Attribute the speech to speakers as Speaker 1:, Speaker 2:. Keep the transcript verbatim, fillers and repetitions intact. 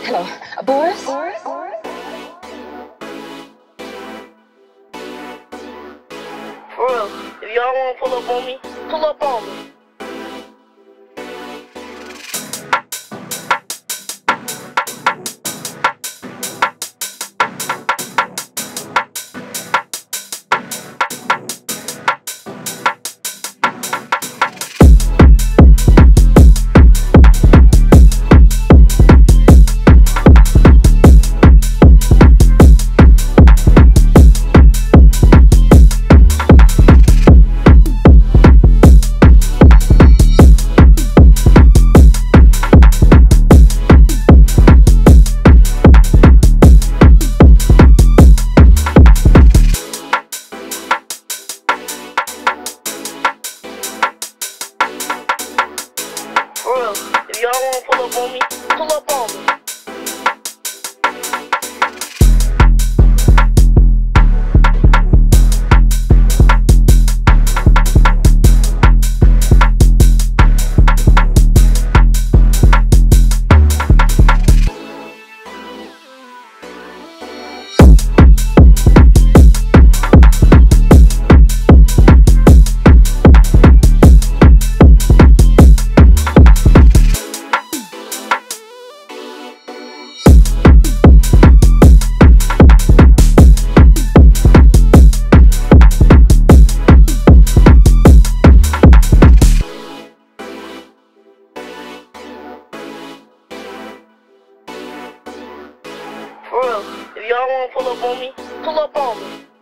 Speaker 1: Hello, Boris? Boris?
Speaker 2: For real, if y'all wanna pull up on me, pull up on me. For real, if y'all wanna pull up on me, pull up on me. For real, if y'all wanna pull up on me, pull up on me.